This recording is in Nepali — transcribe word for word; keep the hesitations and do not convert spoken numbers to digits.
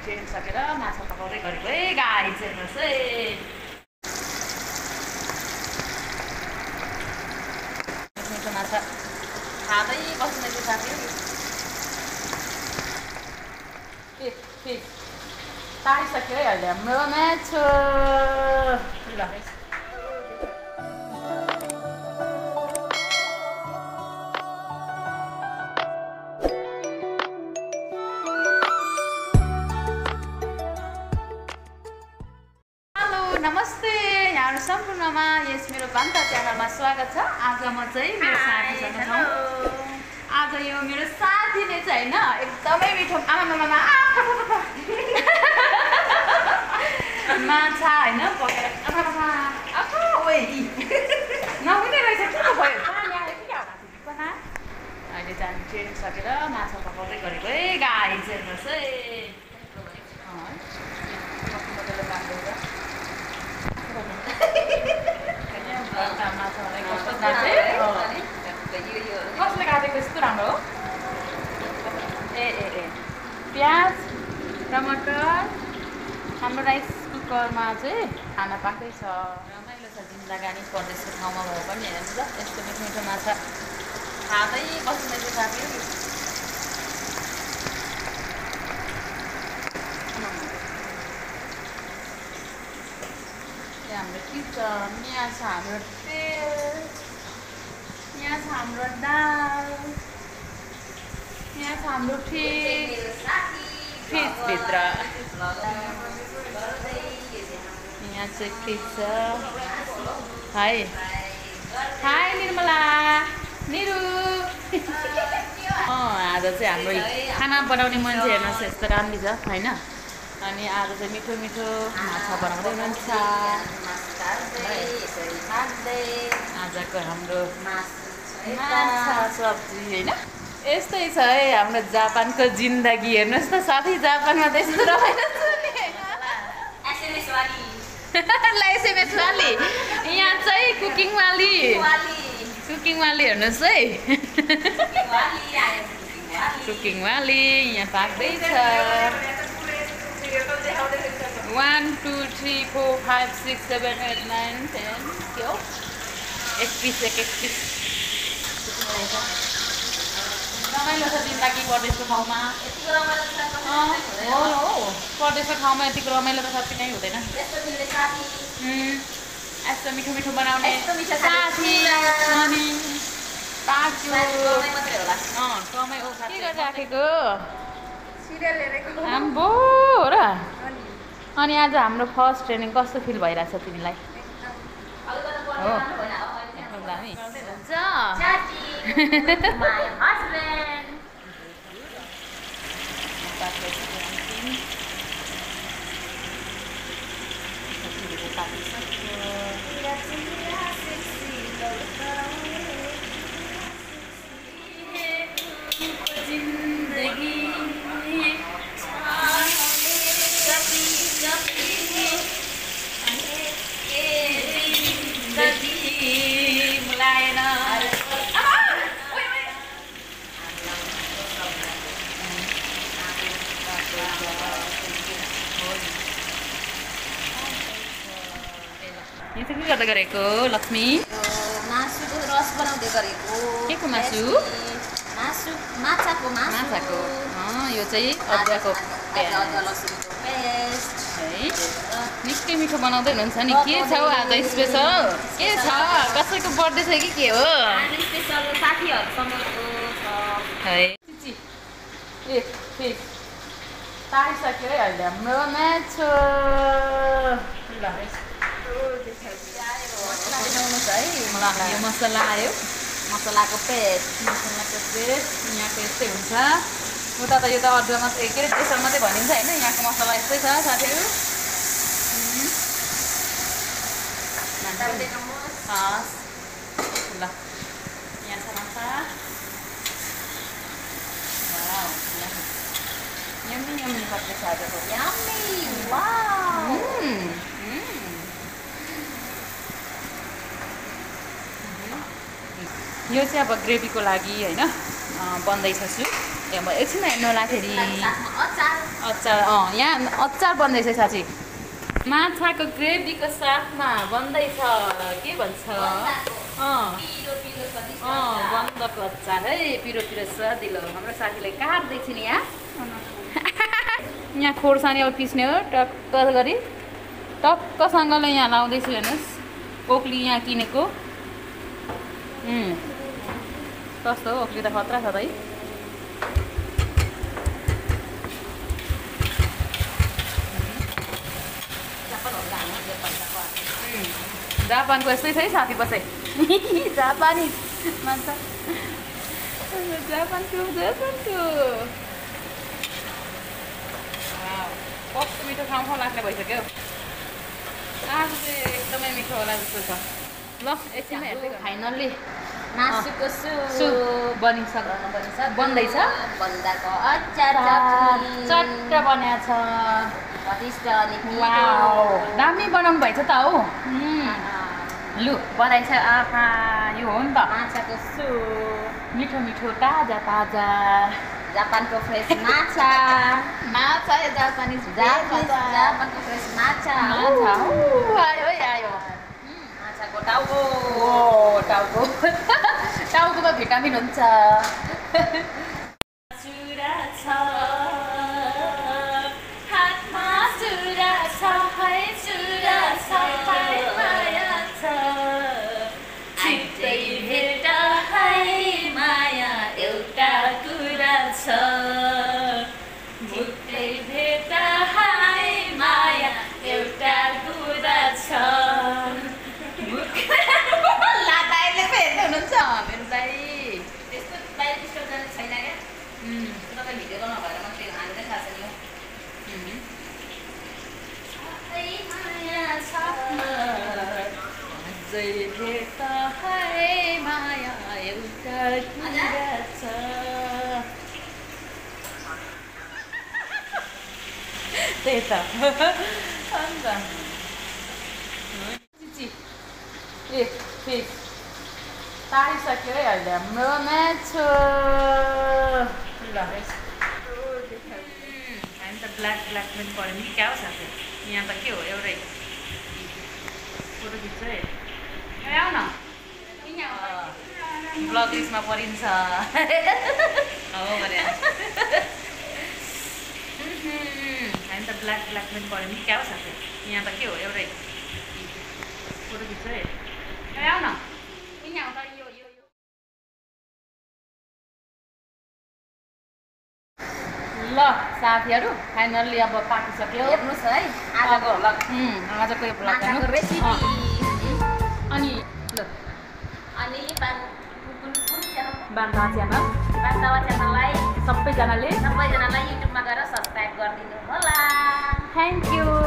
ट्रेन सकेर माछा पकाउँदै गरेको है गाइस हेर्नुहोस् है। मिठो माछा खाँदै बस्ने चाहिँ साथी ए फिस तारिसक्यो है अहिले हाम्रो माछा ल। नमस्ते यहाँहरु सम्पूर्णमा यस मेरो बान्ता च्यानलमा स्वागत छ। आज म चाहिँ मेरो साथीसँग छौँ। आज यो मेरो साथीले चाहिँ हैन एकदमै मिठो आमामामा माछा हैन पकाएर ओइ नहुने रहेछ के भयो अहिले चाहिँ ट्रेन सकेर माछा पकाउँदै गरेको है गाइस हेर्नुहोस् है। कसले काटेको यस्तो राम्रो हो ए ए ए प्याज टमाटर हाम्रो राइस कुकरमा चाहिँ खाना पाक्दैछ। रमाइलो छ जिन्दगानी परदेशको ठाउँमा भए पनि हेर्नु ल यस्तो मिठो मिठो माछा खाँदै बस्ने चाहिँ साथीहरू। हाम्रो किचन यहाँ छ हाम्रो तेल, यहाँ छ हाम्रो दाल, यहाँ छ हाम्रो फिस फिसभित्र यहाँ चाहिँ फिस छ। हाई हाई निर्मला निरु अँ आज चाहिँ हाम्रो खाना बनाउने मान्छे हेर्नुहोस् यस्तो राम्रो छ होइन। अनि आज चाहिँ मिठो मिठो माछा बनाउँदै हुनुहुन्छ। आजको हाम्रो माछा सब्जी होइन यस्तै छ है हाम्रो जापानको जिन्दगी। हेर्नुहोस् त साथी जापानमा त यस्तो रमाइलो छ नि ल एसएमएस वाली यहाँ चाहिँ कुकिङ वाली कुकिङ वाली हेर्नुहोस् है कुकिङ वाली यहाँ पाक्दैछ। One two three four five six seven eight nine ten के हो एक पिस एक एक पिस रमाइलो छ जिन्दगी परदेशको ठाउँमा। हो हो परदेशको ठाउँमा यतिको रमाइलो त साथी नै हुँदैन। यस्तो मिठो मिठो बनाउने साथी अनि पाक्यो समय हो के गरिराखेको आम्बो र। अनि आज हाम्रो फर्स्ट ट्रेनिङ कस्तो फिल भइरहेछ तिमीलाई? हो यो चाहिँ के गर्दै गरेको लक्ष्मी? मासुको रस बनाउँदै गरेको। के को मासु? मासु माछाको माछाको यो चाहिँ अदुवाको अदुवा लसुनको पेस्ट है निकै मिठो बनाउँदै हुनुहुन्छ नि। के छ आज स्पेसल के छ? कसैको बर्थडे छ कि के हो? स्पेसल साथीहरूसँगको छ है ए फिस तारिसक्यो है अहिले हाम्रो माछा ल यो मसला आयो मसलाको पेस्ट मसलाको पेस्ट यहाँको यस्तै हुन्छ। उता त यो त अदुवा मात्रै के अरे प्रेसर मात्रै भनिन्छ होइन। यहाँको मसला यस्तै छ साथीहरू। ल यहाँ छ माछा यम्मी यम्मी पर्दैछ आजको यम्मी वाउ। यो चाहिँ अब ग्रेभीको लागि होइन बन्दैछ सुप। ए म एकछिन हेर्नु लाग्दाखेरि साथमा अचार अचार अँ यहाँ अचार बन्दैछ साँच्ची माछाको ग्रेभीको साथमा बन्दैछ के भन्छ अँ पिरो पिरो स्वादिष्ट अँ अचार। बन्दको अचार है पिरो पिरो सजिलो हाम्रो साथीले काट्दैछ नि यहाँ यहाँ खोर्सानी अब पिस्ने हो टक्क गरी टक्कसँगले यहाँ लाउँदैछु हेर्नुहोस् ओक्ली यहाँ किनेको उम्, कस्तो हो ओक्ली त खतरा छ त है जापानको यस्तै छ है साथी बसै जापानी मान्छ जापानको जापानको कस्तो मिठो खाउँ खाउँ लाग्ने भइसक्यो आज चाहिँ एकदमै मिठो होला जस्तो छ ल एकछिन हेर्दै फाइनल्ली मासुको सुप सुप बनिसक्यो बनिन्छ बन्दैछ बन्दाको अचार चट्ट बनाएको छ स्वादिष्ट अनि वाउ दामी बनाउनु भएछ त हौ लु बधाई छ आहा यो हो नि त माछाको सुप मिठो मिठो ताजा ताजा जापानको फ्रेस माछा माछा जापानिज जापानिज जापानको फ्रेस माछा माछा ऊ, आयो है आयो माछाको टाउको ओ टाउको टाउकोमा भिटामिन हुन्छ चुरा छ हातमा चुरा छ है चुरा छ है माया छ छिट्टै भेट है माया एउटा कुरा छ छिट्टै भेट है माया एउटा कुरा छ लाटाइले पो हेर्दै हुनुहुन्छ मेरो दाइ त्यस्तो बाहिर त्यस्तो जाने छैन क्या तपाईँ भिडियोको नभएर मात्रै हामीले थाहा छैन अझै भेट है माया एउटा कुरा छ त्यही त अन्त चिची ए फिस तारिसक्यो है अहिले हाम्रो म्याच ल हामी त ब्ल्याक ब्ल्याक पनि पऱ्यो नि क्या हो साथी यहाँ त के हो एउटै फोटो खिच्छ है ए आऊ न ब्लग लिस्टमा परिन्छ हो भने हामी त ब्ल्याक ब्ल्याक पनि पऱ्यो नि क्या हो साथी यहाँ त के हो एउटै फोटो खिच्छ है ए आऊ न यहाँ त यो यो यो ल साथीहरू फाइनल्ली अब पाकिसक्यो हेर्नुहोस् है आजको भ्लग उम्, आजको यो भ्लग माछाको हेर्नु रेसिपी अनि ल अनि बान कुन कुन च्यानल बान्ता च्यानल बान्तावा च्यानललाई सबैजनाले सबैजनालाई युट्युबमा गएर सब्सक्राइब गरिदिनु होला थ्याङ्क यू